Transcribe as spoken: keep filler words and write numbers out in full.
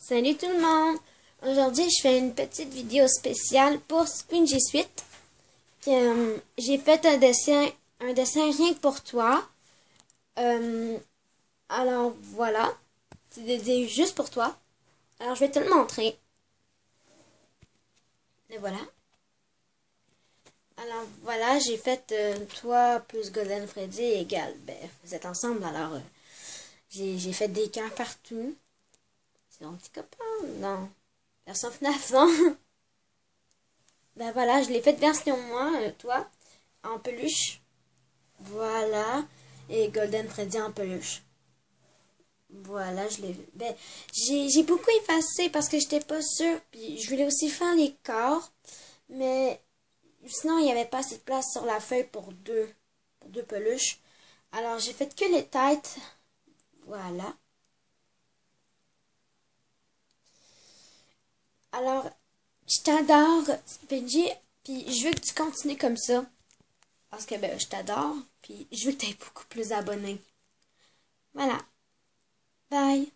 Salut tout le monde! Aujourd'hui, je fais une petite vidéo spéciale pour Squingy Suite. Euh, J'ai fait un dessin, un dessin rien que pour toi. Euh, alors voilà, c'est dédié juste pour toi. Alors je vais te le montrer. Et voilà. Alors voilà, j'ai fait euh, toi plus Golden Freddy égale. Ben, vous êtes ensemble alors. Euh, j'ai fait des cœurs partout. C'est mon petit copain, non. Version F N A F, non? Ben voilà, je l'ai fait version moi, euh, toi, en peluche. Voilà. Et Golden Freddy en peluche. Voilà, je l'ai... Ben, j'ai beaucoup effacé parce que j'étais pas sûre. Puis je voulais aussi faire les corps. Mais sinon, il n'y avait pas assez de place sur la feuille pour deux, pour deux peluches. Alors, j'ai fait que les têtes. Voilà. Alors, je t'adore, Benji, puis je veux que tu continues comme ça. Parce que, ben, je t'adore, puis je veux que tu aies beaucoup plus d'abonnés. Voilà. Bye.